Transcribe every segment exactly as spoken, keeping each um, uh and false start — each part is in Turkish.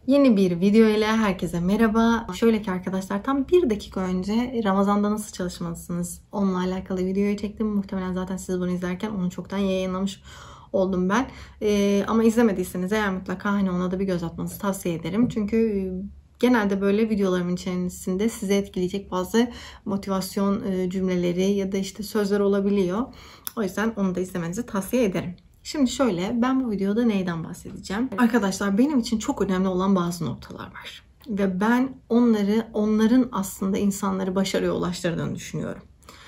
Yeni bir video ile herkese merhaba. Şöyle ki arkadaşlar, tam bir dakika önce Ramazan'da nasıl çalışmalısınız onunla alakalı videoyu çektim. Muhtemelen zaten siz bunu izlerken onu çoktan yayınlamış oldum ben. Ee, ama izlemediyseniz eğer mutlaka hani ona da bir göz atmanızı tavsiye ederim. Çünkü genelde böyle videolarımın içerisinde sizi etkileyecek bazı motivasyon cümleleri ya da işte sözler olabiliyor. O yüzden onu da izlemenizi tavsiye ederim. Şimdi şöyle, ben bu videoda neyden bahsedeceğim? Arkadaşlar, benim için çok önemli olan bazı noktalar var. Ve ben onları, onların aslında insanları başarıya ulaştırdığını düşünüyorum.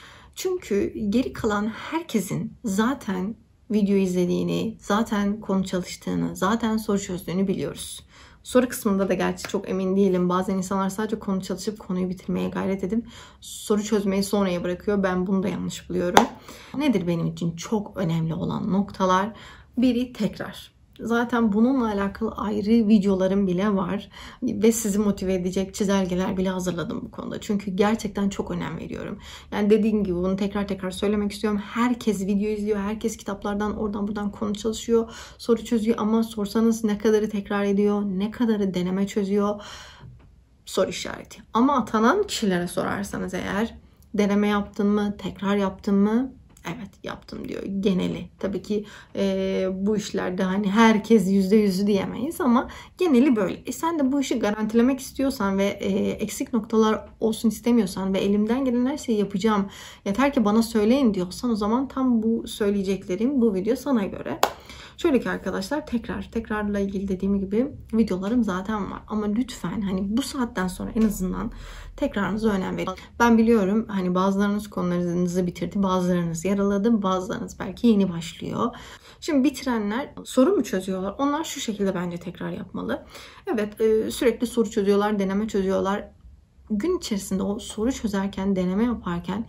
Çünkü geri kalan herkesin zaten video izlediğini, zaten konu çalıştığını, zaten soru çözdüğünü biliyoruz. Soru kısmında da gerçi çok emin değilim. Bazen insanlar sadece konu çalışıp konuyu bitirmeye gayret edip soru çözmeyi sonraya bırakıyor. Ben bunu da yanlış buluyorum. Nedir benim için çok önemli olan noktalar? Biri tekrar. Zaten bununla alakalı ayrı videolarım bile var. Ve sizi motive edecek çizelgeler bile hazırladım bu konuda. Çünkü gerçekten çok önem veriyorum. Yani dediğim gibi bunu tekrar tekrar söylemek istiyorum. Herkes video izliyor. Herkes kitaplardan oradan buradan konu çalışıyor. Soru çözüyor ama sorsanız ne kadarı tekrar ediyor? Ne kadarı deneme çözüyor? Soru işareti. Ama atanan kişilere sorarsanız eğer, deneme yaptın mı? Tekrar yaptın mı? Evet, yaptım diyor geneli. Tabii ki e, bu işlerde hani herkes yüzde yüzü diyemeyiz ama geneli böyle. E sen de bu işi garantilemek istiyorsan ve e, eksik noktalar olsun istemiyorsan ve elimden gelen her şeyi yapacağım, yeter ki bana söyleyin diyorsan, o zaman tam bu söyleyeceklerim bu video sana göre. Şöyle ki arkadaşlar, tekrar tekrarla ilgili dediğim gibi videolarım zaten var. Ama lütfen hani bu saatten sonra en azından tekrarınıza önem verin. Ben biliyorum hani bazılarınız konularınızı bitirdi, bazılarınız yaraladı, bazılarınız belki yeni başlıyor. Şimdi bitirenler soru mu çözüyorlar? Onlar şu şekilde bence tekrar yapmalı. Evet, sürekli soru çözüyorlar, deneme çözüyorlar. Gün içerisinde o soru çözerken, deneme yaparken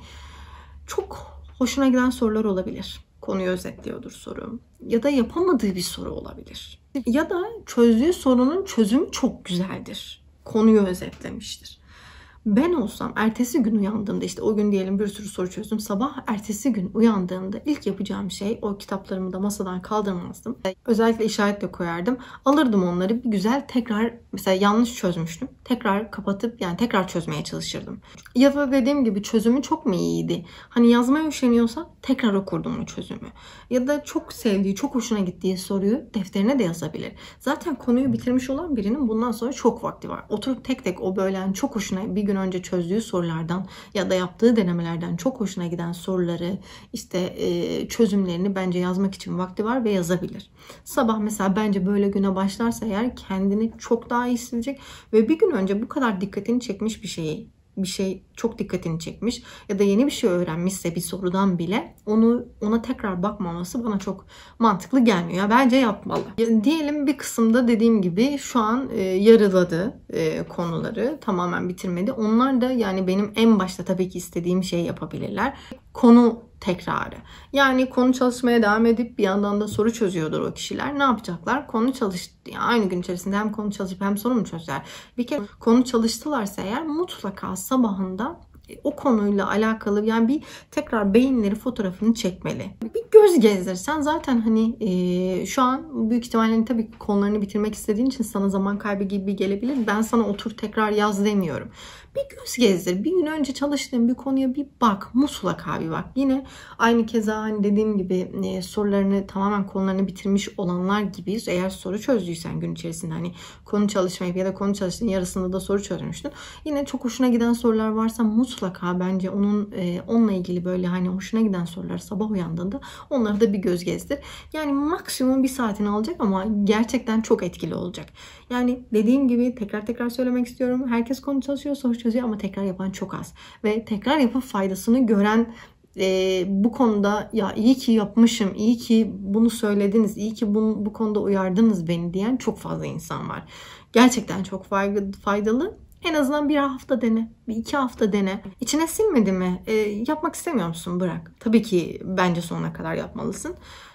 çok hoşuna giden sorular olabilir. Konuyu özetliyordur soru. Ya da yapamadığı bir soru olabilir. Ya da çözdüğü sorunun çözümü çok güzeldir. Konuyu özetlemiştir. Ben olsam ertesi gün uyandığımda, işte o gün diyelim bir sürü soru çözdüm. Sabah ertesi gün uyandığımda ilk yapacağım şey, o kitaplarımı da masadan kaldırmazdım. Özellikle işaretle koyardım. Alırdım onları bir güzel tekrar, mesela yanlış çözmüştüm. Tekrar kapatıp yani tekrar çözmeye çalışırdım. Ya da dediğim gibi çözümü çok mu iyiydi? Hani yazmaya üşeniyorsa tekrar okurdum o çözümü. Ya da çok sevdiği, çok hoşuna gittiği soruyu defterine de yazabilir. Zaten konuyu bitirmiş olan birinin bundan sonra çok vakti var. Oturup tek tek o böyle yani çok hoşuna, bir gün önce çözdüğü sorulardan ya da yaptığı denemelerden çok hoşuna giden soruları, işte e, çözümlerini bence yazmak için vakti var ve yazabilir. Sabah mesela bence böyle güne başlarsa eğer kendini çok daha iyi hissedecek ve bir gün önce bu kadar dikkatini çekmiş bir şeyi, bir şey çok dikkatini çekmiş ya da yeni bir şey öğrenmişse bir sorudan bile onu ona tekrar bakmaması bana çok mantıklı gelmiyor. Ya bence yapmalı. Ya, diyelim bir kısımda dediğim gibi şu an e, yarıladı e, konuları, tamamen bitirmedi. Onlar da yani benim en başta tabii ki istediğim şeyi yapabilirler. Konu tekrarı. Yani konu çalışmaya devam edip bir yandan da soru çözüyordur o kişiler. Ne yapacaklar? Konu çalıştı. Yani aynı gün içerisinde hem konu çalışıp hem soru mu çözler? Bir kere konu çalıştılarsa eğer mutlaka sabahında o konuyla alakalı yani bir tekrar beyinleri fotoğrafını çekmeli. Bir göz gezdirsen zaten hani e, şu an büyük ihtimalle tabii konularını bitirmek istediğin için sana zaman kaybı gibi gelebilir. Ben sana otur tekrar yaz demiyorum. Bir göz gezdir. Bir gün önce çalıştığın bir konuya bir bak. Mutlaka bir bak. Yine aynı keza hani dediğim gibi e, sorularını tamamen konularını bitirmiş olanlar gibi, eğer soru çözdüysen gün içerisinde hani konu çalışmayıp ya da konu çalıştığın yarısında da soru çözmüştün. Yine çok hoşuna giden sorular varsa mutlaka bence onun e, onunla ilgili böyle hani hoşuna giden sorular sabah uyandığında onları da bir göz gezdir. Yani maksimum bir saatini alacak ama gerçekten çok etkili olacak. Yani dediğim gibi tekrar tekrar söylemek istiyorum. Herkes konu çalışıyor, soru çözüyor ama tekrar yapan çok az. Ve tekrar yapıp faydasını gören e, bu konuda ya iyi ki yapmışım, iyi ki bunu söylediniz, iyi ki bunu, bu konuda uyardınız beni diyen çok fazla insan var. Gerçekten çok faydalı. En azından bir hafta dene, bir iki hafta dene. İçine sinmedi mi? E, yapmak istemiyor musun? Bırak. Tabii ki bence sonuna kadar yapmalısın.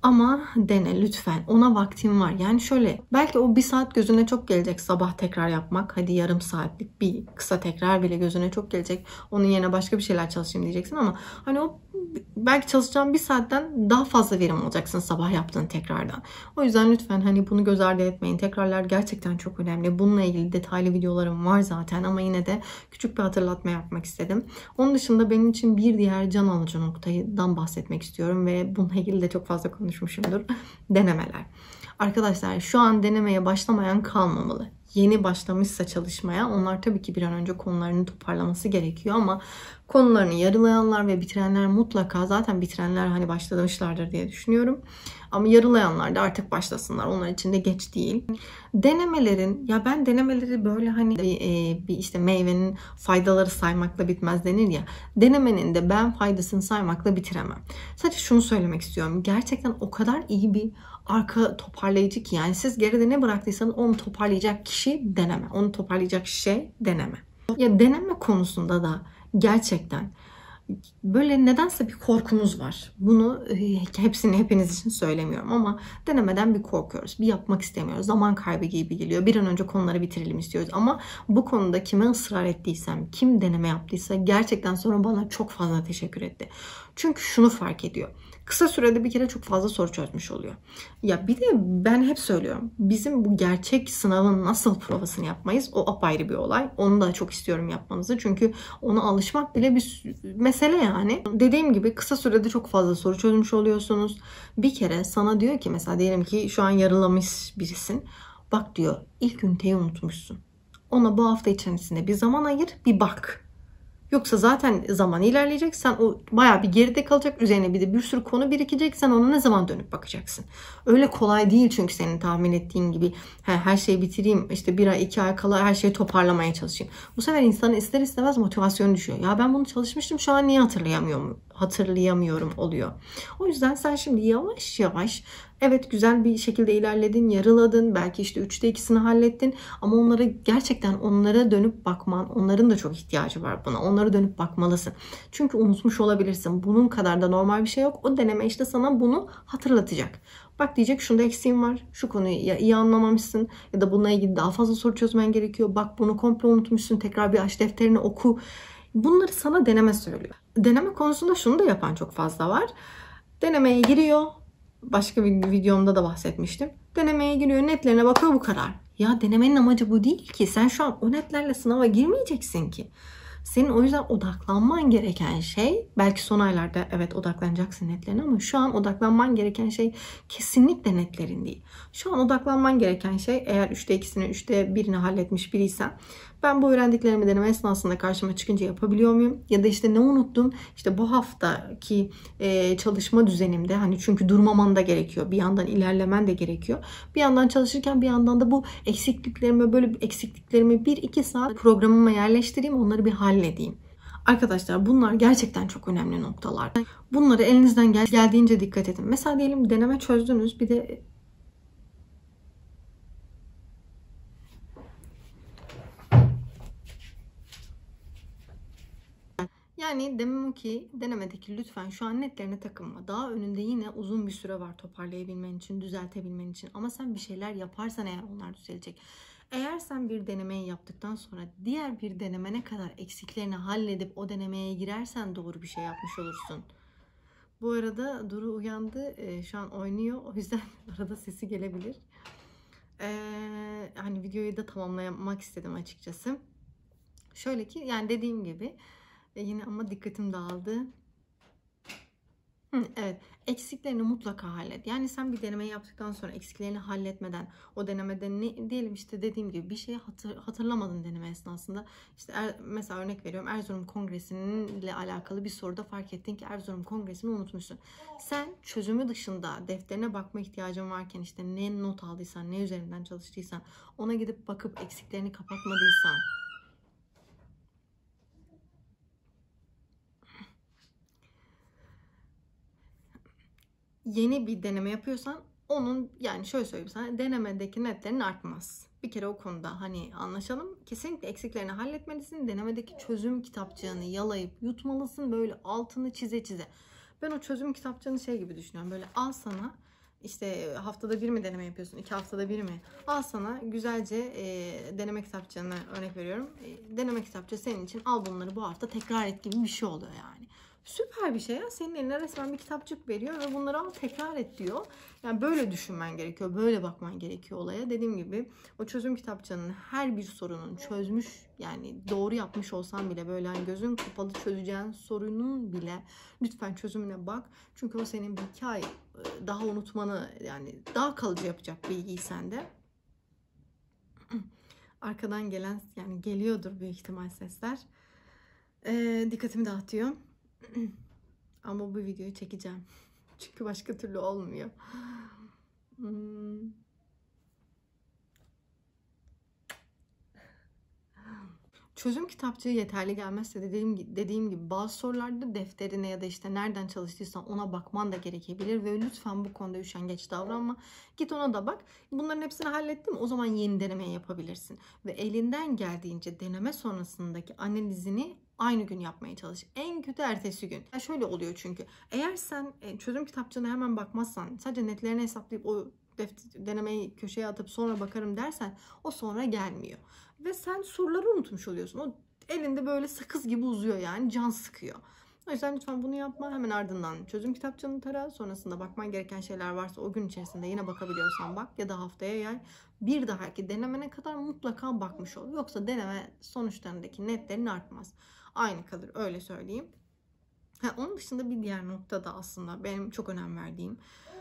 Ama dene lütfen. Ona vaktin var. Yani şöyle, belki o bir saat gözüne çok gelecek sabah tekrar yapmak. Hadi yarım saatlik bir kısa tekrar bile gözüne çok gelecek. Onun yerine başka bir şeyler çalışayım diyeceksin ama hani o belki çalışacağın bir saatten daha fazla verim alacaksın sabah yaptığın tekrardan. O yüzden lütfen hani bunu göz ardı etmeyin. Tekrarlar gerçekten çok önemli. Bununla ilgili detaylı videolarım var zaten ama yine de küçük bir hatırlatma yapmak istedim. Onun dışında benim için bir diğer can alıcı noktadan bahsetmek istiyorum ve bununla ilgili de çok fazla konuşmuşumdur. Denemeler. Arkadaşlar şu an denemeye başlamayan kalmamalı. Yeni başlamışsa çalışmaya onlar tabii ki bir an önce konularını toparlaması gerekiyor ama konularını yarılayanlar ve bitirenler mutlaka, zaten bitirenler hani başlamışlardır diye düşünüyorum. Ama yarılayanlar da artık başlasınlar. Onlar için de geç değil. Denemelerin, ya ben denemeleri böyle hani bir, bir işte meyvenin faydaları saymakla bitmez denir ya. Denemenin de ben faydasını saymakla bitiremem. Sadece şunu söylemek istiyorum. Gerçekten o kadar iyi bir arka toparlayıcı ki, yani siz geride ne bıraktıysanız onu toparlayacak kişi deneme. Onu toparlayacak şey deneme. Ya deneme konusunda da gerçekten böyle nedense bir korkumuz var. Bunu hepsini hepiniz için söylemiyorum ama denemeden bir korkuyoruz. Bir yapmak istemiyoruz. Zaman kaybı gibi geliyor. Bir an önce konuları bitirelim istiyoruz. Ama bu konuda kime ısrar ettiysem, kim deneme yaptıysa gerçekten sonra bana çok fazla teşekkür etti. Çünkü şunu fark ediyor. Kısa sürede bir kere çok fazla soru çözmüş oluyor. Ya bir de ben hep söylüyorum. Bizim bu gerçek sınavın nasıl provasını yapmayız? O apayrı bir olay. Onu da çok istiyorum yapmanızı. Çünkü ona alışmak bile bir mesele yani. Dediğim gibi kısa sürede çok fazla soru çözmüş oluyorsunuz. Bir kere sana diyor ki, mesela diyelim ki şu an yarılamış birisin. Bak diyor, ilk üniteyi unutmuşsun. Ona bu hafta içerisinde bir zaman ayır, bir bak. Yoksa zaten zaman ilerleyecek. Sen o bayağı bir geride kalacak. Üzerine bir de bir sürü konu birikecek. Sen ona ne zaman dönüp bakacaksın? Öyle kolay değil çünkü senin tahmin ettiğin gibi her şeyi bitireyim, işte bir ay iki ay kala her şeyi toparlamaya çalışayım. Bu sefer insanın ister istemez motivasyonu düşüyor. Ya ben bunu çalışmıştım, şu an niye hatırlayamıyorum? Hatırlayamıyorum oluyor. O yüzden sen şimdi yavaş yavaş, evet güzel bir şekilde ilerledin, yarıladın, belki işte üçte ikisini hallettin ama onlara gerçekten onlara dönüp bakman, onların da çok ihtiyacı var buna. Onlara dönüp bakmalısın. Çünkü unutmuş olabilirsin. Bunun kadar da normal bir şey yok. O deneme işte sana bunu hatırlatacak. Bak diyecek, şunda eksiğin var. Şu konuyu ya iyi anlamamışsın ya da bununla ilgili daha fazla soru çözmen gerekiyor. Bak bunu komple unutmuşsun. Tekrar bir aç defterini oku. Bunları sana deneme söylüyor. Deneme konusunda şunu da yapan çok fazla var. Denemeye giriyor. Başka bir videomda da bahsetmiştim. Denemeye giriyor, netlerine bakıyor, bu kadar. Ya denemenin amacı bu değil ki. Sen şu an o netlerle sınava girmeyeceksin ki. Senin o yüzden odaklanman gereken şey, belki son aylarda evet odaklanacaksın netlerine ama şu an odaklanman gereken şey kesinlikle netlerin değil. Şu an odaklanman gereken şey, eğer üçte ikisini, üçte birini halletmiş biriysen, ben bu öğrendiklerimi deneme esnasında karşıma çıkınca yapabiliyor muyum? Ya da işte ne unuttum? İşte bu haftaki e, çalışma düzenimde, hani çünkü durmaman da gerekiyor. Bir yandan ilerlemen de gerekiyor. Bir yandan çalışırken bir yandan da bu eksikliklerimi, böyle eksikliklerimi bir iki saat programıma yerleştireyim, onları bir halledeyim. Arkadaşlar bunlar gerçekten çok önemli noktalar. Bunları elinizden gel geldiğince dikkat edin. Mesela diyelim deneme çözdünüz, bir de yani demem o ki, denemedeki lütfen şu an netlerine takılma. Daha önünde yine uzun bir süre var toparlayabilmen için, düzeltebilmen için. Ama sen bir şeyler yaparsan eğer onlar düzelecek. Eğer sen bir denemeyi yaptıktan sonra diğer bir denemene kadar eksiklerini halledip o denemeye girersen doğru bir şey yapmış olursun. Bu arada Duru uyandı. Ee, şu an oynuyor. O yüzden arada sesi gelebilir. Ee, hani videoyu da tamamlamak istedim açıkçası. Şöyle ki, yani dediğim gibi e, yine ama dikkatim dağıldı. Hı, evet, eksiklerini mutlaka hallet. Yani sen bir deneme yaptıktan sonra eksiklerini halletmeden, o denemede ne diyelim, işte dediğim gibi bir şeyi hatır, hatırlamadın deneme esnasında. İşte er, mesela örnek veriyorum, Erzurum Kongresi'yle alakalı bir soruda fark ettin ki Erzurum Kongresi'ni unutmuşsun. Sen çözümü dışında defterine bakma ihtiyacın varken, işte ne not aldıysan, ne üzerinden çalıştıysan, ona gidip bakıp eksiklerini kapatmadıysan, yeni bir deneme yapıyorsan onun, yani şöyle söyleyeyim sana, denemedeki netlerin artmaz. Bir kere o konuda hani anlaşalım. Kesinlikle eksiklerini halletmelisin. Denemedeki çözüm kitapçığını yalayıp yutmalısın. Böyle altını çize çize. Ben o çözüm kitapçığını şey gibi düşünüyorum. Böyle al sana İşte haftada bir mi deneme yapıyorsun? iki haftada bir mi? Al sana güzelce e, deneme kitapçığını örnek veriyorum. E, deneme kitapçığı senin için, al bunları bu hafta tekrar et gibi bir şey oluyor yani. Süper bir şey ya. Senin eline resmen bir kitapçık veriyor ve bunları al tekrar et diyor. Yani böyle düşünmen gerekiyor. Böyle bakman gerekiyor olaya. Dediğim gibi o çözüm kitapçığının her bir sorunun çözmüş, yani doğru yapmış olsan bile böyle hani gözün kapalı çözeceğin sorunun bile lütfen çözümüne bak. Çünkü o senin bir iki ay daha unutmanı, yani daha kalıcı yapacak bilgiyi sende. Arkadan gelen, yani geliyordur büyük ihtimal sesler. Ee, dikkatimi dağıtıyor. Ama bu videoyu çekeceğim. Çünkü başka türlü olmuyor. Hmm. Çözüm kitapçığı yeterli gelmezse dediğim, dediğim gibi bazı sorularda defterine ya da işte nereden çalıştıysan ona bakman da gerekebilir ve lütfen bu konuda üşengeç davranma. Git ona da bak. Bunların hepsini hallettim. O zaman yeni deneme yapabilirsin. Ve elinden geldiğince deneme sonrasındaki analizini aynı gün yapmaya çalış. En kötü ertesi gün. Yani şöyle oluyor çünkü. Eğer sen çözüm kitapçığına hemen bakmazsan, sadece netlerini hesaplayıp o denemeyi köşeye atıp sonra bakarım dersen, o sonra gelmiyor. Ve sen soruları unutmuş oluyorsun. O elinde böyle sakız gibi uzuyor, yani can sıkıyor. O yüzden lütfen bunu yapma. Hemen ardından çözüm kitapçığını tara. Sonrasında bakman gereken şeyler varsa o gün içerisinde yine bakabiliyorsan bak, ya da haftaya yay. Bir dahaki denemene kadar mutlaka bakmış ol. Yoksa deneme sonuçlarındaki netlerin artmaz. Aynı kalır, öyle söyleyeyim. Ha, onun dışında bir diğer nokta da aslında benim çok önem verdiğim.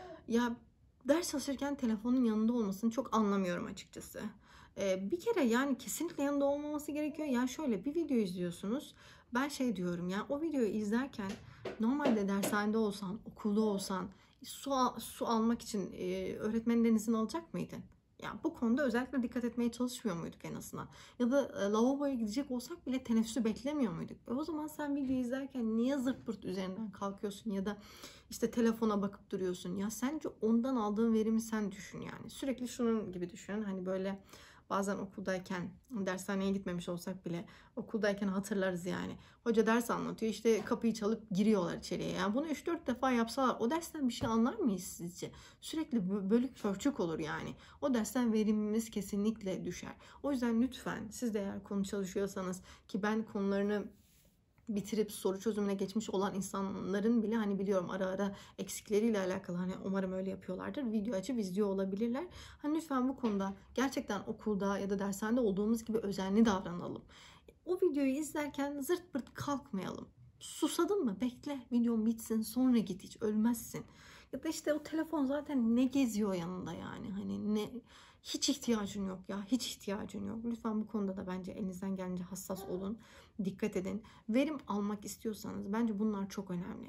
Ya ders çalışırken telefonun yanında olmasını çok anlamıyorum açıkçası. Ee, bir kere yani kesinlikle yanında olmaması gerekiyor. Yani şöyle bir video izliyorsunuz. Ben şey diyorum, yani o videoyu izlerken normalde dershanede olsan, okulda olsan su, su almak için e, öğretmeninden izin alacak mıydın? Yani bu konuda özellikle dikkat etmeye çalışmıyor muyduk en azından? Ya da e, lavaboya gidecek olsak bile teneffüsü beklemiyor muyduk? E o zaman sen video izlerken niye zırt pırt üzerinden kalkıyorsun ya da işte telefona bakıp duruyorsun? Ya sence ondan aldığın verimi sen düşün yani. Sürekli şunun gibi düşün. Hani böyle bazen okuldayken, dershaneye gitmemiş olsak bile okuldayken hatırlarız yani. Hoca ders anlatıyor, işte kapıyı çalıp giriyorlar içeriye. Yani bunu üç dört defa yapsalar o dersten bir şey anlar mıyız sizce? Sürekli bölük pörçük olur yani. O dersten verimimiz kesinlikle düşer. O yüzden lütfen siz de eğer konu çalışıyorsanız, ki ben konularını bitirip soru çözümüne geçmiş olan insanların bile hani biliyorum ara ara eksikleriyle alakalı, hani umarım öyle yapıyorlardır. Video açıp izliyor olabilirler. Hani lütfen bu konuda gerçekten okulda ya da dershanede olduğumuz gibi özenli davranalım. O videoyu izlerken zırt pırt kalkmayalım. Susadın mı? Bekle. Videon bitsin sonra git, hiç ölmezsin. Ya da işte o telefon zaten ne geziyor yanında yani. Hani ne, hiç ihtiyacın yok ya. Hiç ihtiyacın yok. Lütfen bu konuda da bence elinizden gelince hassas olun. Dikkat edin. Verim almak istiyorsanız bence bunlar çok önemli.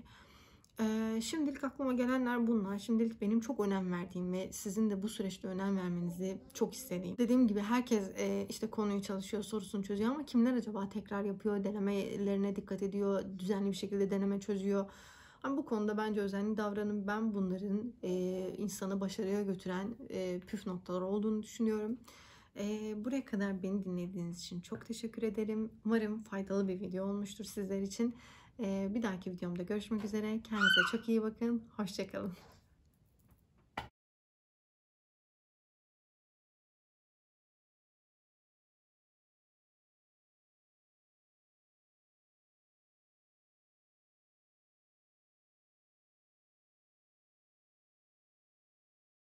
Ee, şimdilik aklıma gelenler bunlar. Şimdilik benim çok önem verdiğim ve sizin de bu süreçte önem vermenizi çok istediğim. Dediğim gibi herkes e, işte konuyu çalışıyor, sorusunu çözüyor ama kimler acaba tekrar yapıyor, denemelerine dikkat ediyor, düzenli bir şekilde deneme çözüyor. Ama bu konuda bence özenli davranın. Ben bunların e, insanı başarıya götüren e, püf noktalar olduğunu düşünüyorum. E, buraya kadar beni dinlediğiniz için çok teşekkür ederim. Umarım faydalı bir video olmuştur sizler için. E, bir dahaki videomda görüşmek üzere. Kendinize çok iyi bakın. Hoşça kalın.